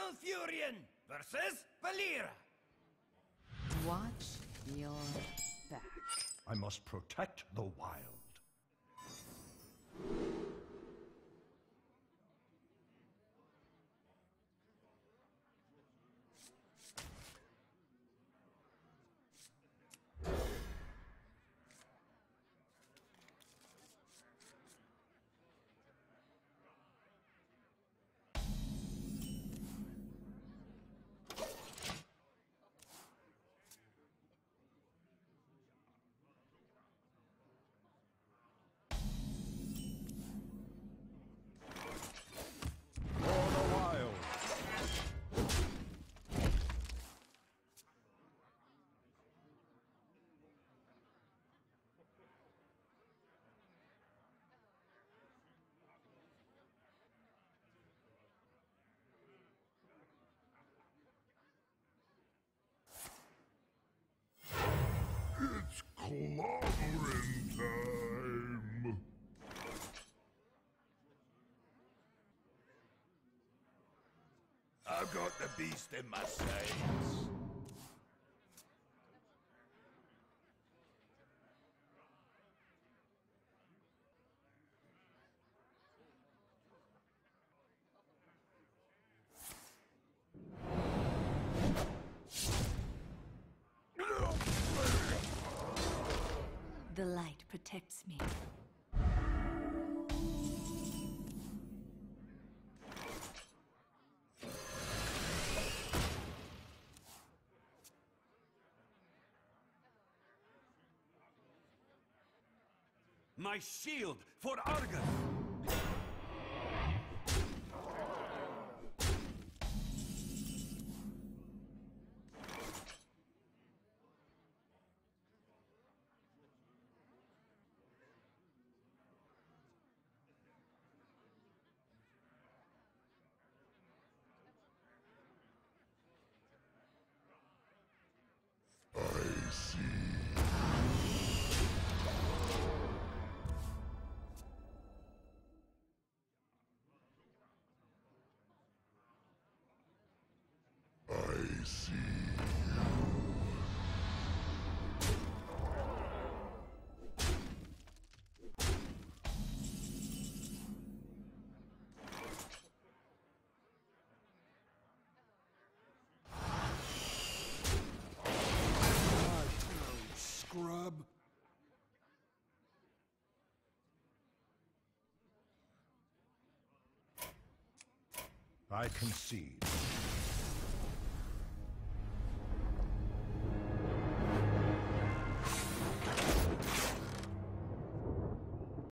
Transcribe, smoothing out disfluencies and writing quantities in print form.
Malfurion versus Valeera. Watch your back. I must protect the wild. It's clobbering time! I've got the beast in my sights. The light protects me. My shield for Argus! I see. I see you. Scrub. I concede.